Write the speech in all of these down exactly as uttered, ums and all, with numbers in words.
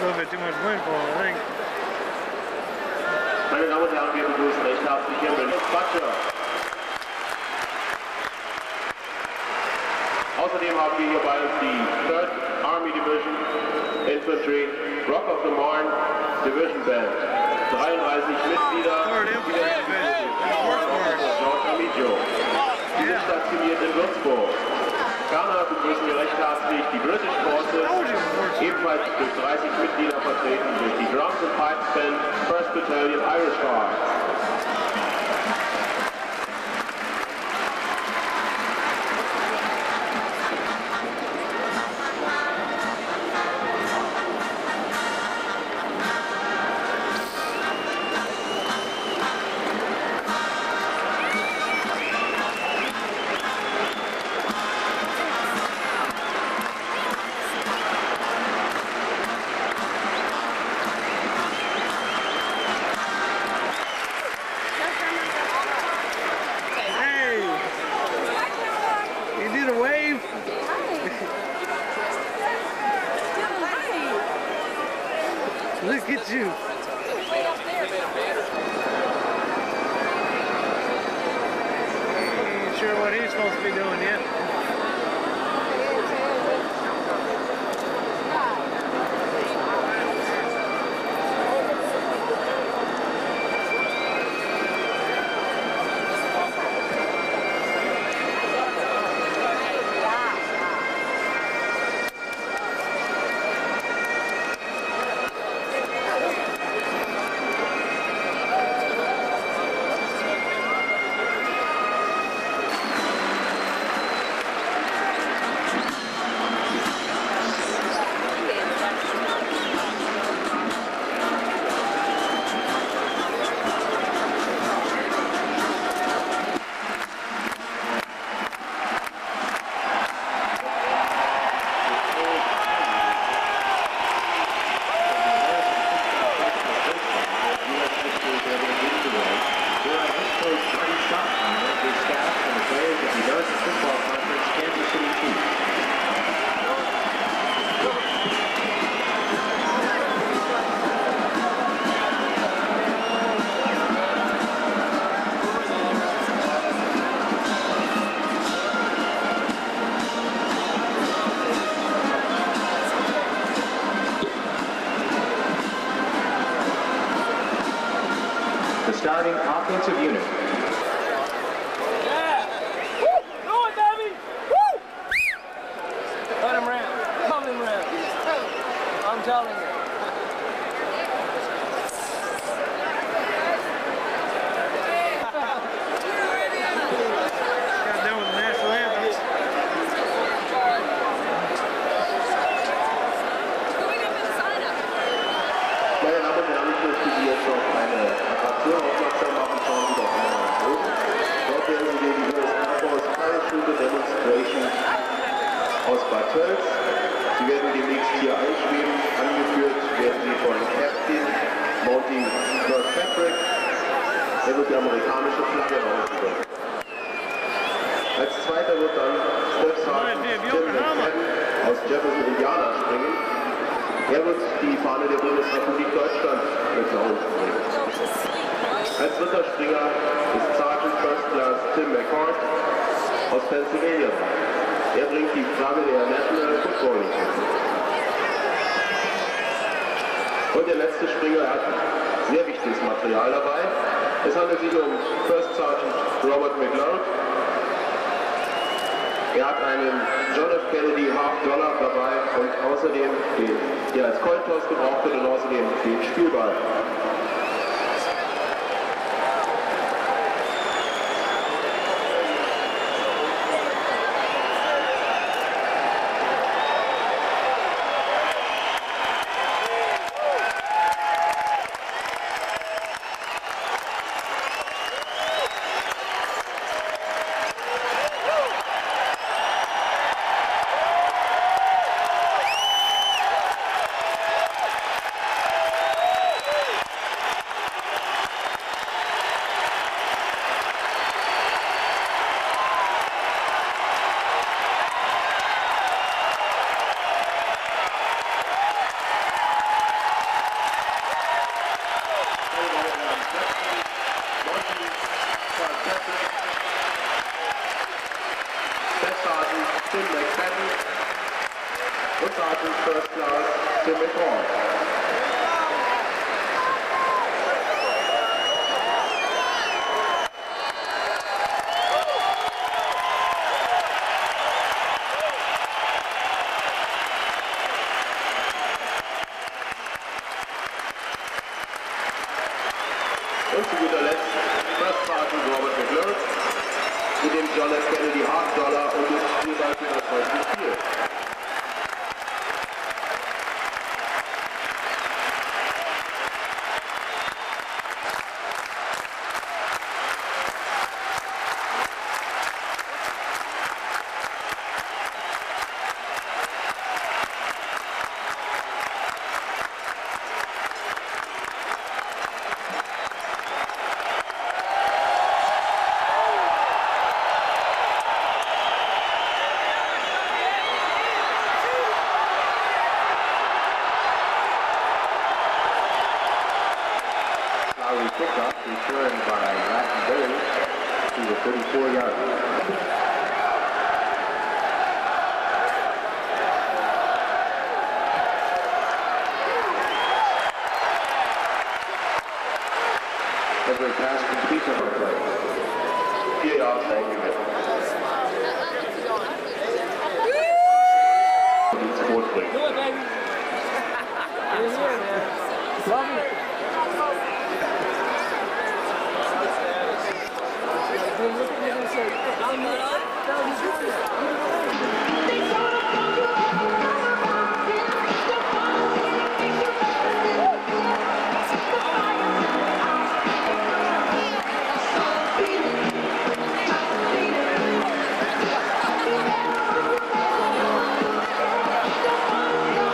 little bit too much wind for him, I think. Meine Damen und Herren, wir begrüßen recht herzlich hier Mills Butcher. Außerdem haben wir hier bei uns die third Army Division Infantry Rock of the Marne Division Band. dreiunddreißig Mitglieder, die der George Amicio. Die sind stationiert in Würzburg. Ferner begrüßen wir recht herzlich die British Forces, ebenfalls durch dreißig Mitglieder vertreten durch die Drums and Pipes Band first Battalion Irish Guards. Look at you. Ain't sure what he's supposed to be doing yet. The starting offensive unit. Yeah! Woo! Do it, Davey! Woo! Let him ramp. Let him ramp. I'm telling you. Got done with the national anthems. Meine Damen und Herren, ich möchte Sie jetzt auf eine Attraktion aufmerksam machen, schauen Sie doch mal nach oben. Dort werden Sie die U S Air Force Parachute Demonstration aus Bad Tölz. Sie werden demnächst hier einschweben. Angeführt werden Sie von Captain Monty Kirkpatrick. Er wird die amerikanische Flagge rausgebracht. Als zweiter wird dann Staff Sergeant Tim McFadden aus Jefferson, Indiana springen. Er wird die Fahne der Bundesrepublik Deutschland mit nach unten bringen. Als dritter Springer ist Sergeant First Class Tim McCord aus Pennsylvania. Er bringt die Flagge der National Football League mit. Und der letzte Springer hat sehr wichtiges Material dabei. Es handelt sich um First Sergeant Robert McLeod. Er hat einen John F. Kennedy Half Dollar dabei und außerdem den, der als Coin Toss gebraucht wird und außerdem den Spielball. Sergeant First Class Tim McCall. Und zu guter Letzt First Sergeant Robert McClure mit dem John F. Kennedy Half Dollar und dem Spielball für das heutige Spiel. Lowry kickoff returned by Latin Berry to the thirty-four yard line. Every pass complete on the play. Eight yards, thank you. Fourth play. Do it, baby. Get in here, man. Love it. Look at me and say, I'm not. Thank you.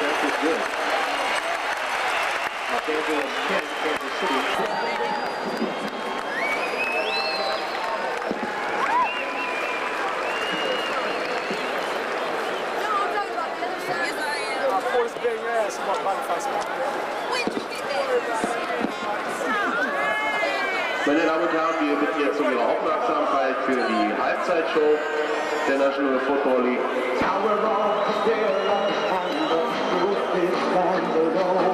That was good. Los Angeles ten, Kansas City. Force big ass, I'm about to fight somebody. Meine Damen und Herren, wir bitten jetzt um Ihre Aufmerksamkeit für die Halbzeitshow der National Football League.